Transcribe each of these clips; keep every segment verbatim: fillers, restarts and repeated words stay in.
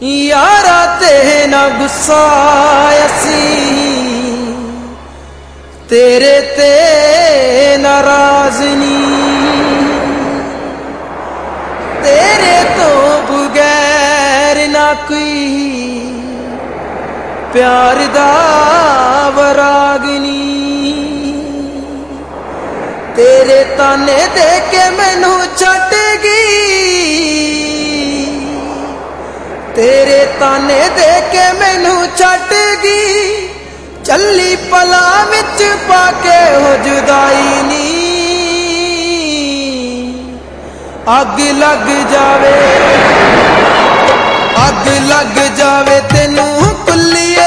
यारा ते ना गुस्सा असी तेरे ते नाराज नहीं, तेरे तो बगैर ना कोई प्यार दा वराग नहीं। तेरे ताने दे के मैनू छट गई, तेरे ताने दे के मैनू छट गई, चली पला विच पाके हो जुदाई नी। अग लग जावे अग लग जावे तेनू कुल्लिए,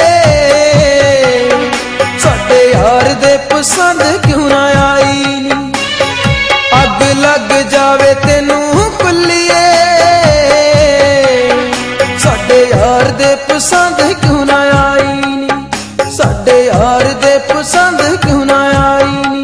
साडे यार दे पसंद क्यों ना आई नी। अग लग जावे तेनू कुल्लिए, साडे यार दे पसंद क्यों ना आई नी, साडे यार दे पसंद क्यों ना आई नी।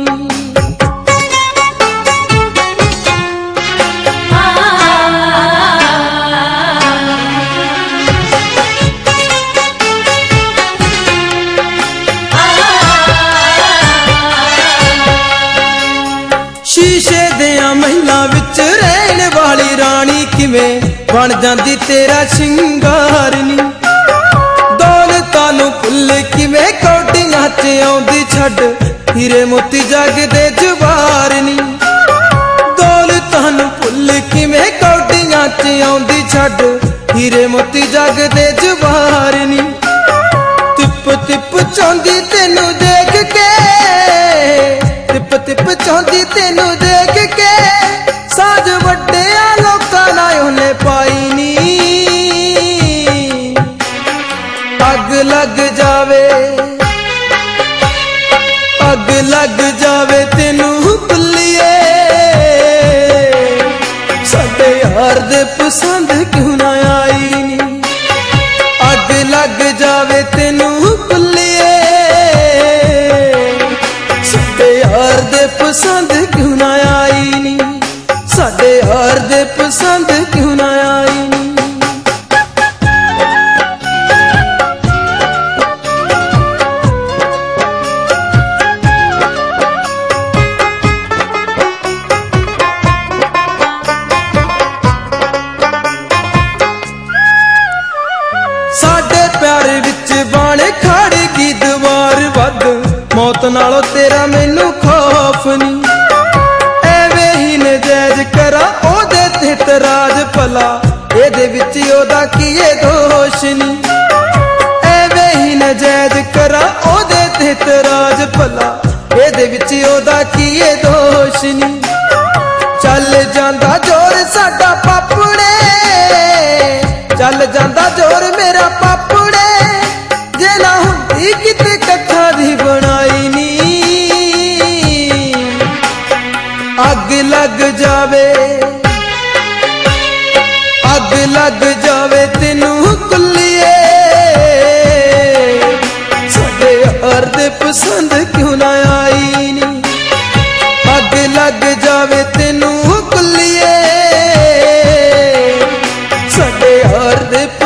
शीशे दियां महलां विच रहन वाली रानी किवें बन जांदी तेरा शिंगार नी। दौलतां नूं भुल किवें कौडियां च आउंदी छड्ड, हीरे मोती जगदे जवार नी। दौलतां नूं भुल किवें कौडियां च आउंदी छड्ड, हीरे मोती जगदे जवार नी। तिप तिप चांदी तेनू देख के, तिप तिप चांदी तेनू देख के, साज वड्डिया लोकां नाल ओहने पाई नी। अग लग जावे अग लग जावे तेनू कुल्लिए, साडे यार दे पसंद क्यों ना आई नी। अग लग जावे तेनू कुल्लिए, साडे यार दे पसंद क्यों ना आई नी, साडे यार दे पसंद क्यों ना आई नी। साडे प्यार विच बण खड़ गई दीवार वध, मौत नालों तेरा मैनू खौफ नी। एवें ही नजायज करा ओदे ते तराज भला, एदे विच ओदा कीए दोष नी। एवें ही नजायज करा ओदे ते तराज भला, एदे विच ओदा कीए दोष नी। चल जांदा जोर साडा पापड़े, चल जांदा जोर मेरा पापड़े, जे ना हुंदी किते कट्ठा दी बनाई नी। अग लग जावे अग लग जावे तेनू कुल्लिए, साडे यार दे पसंद क्यों ना आई नी। अग लग जावे तेनू कुल्लिए, साडे यार दे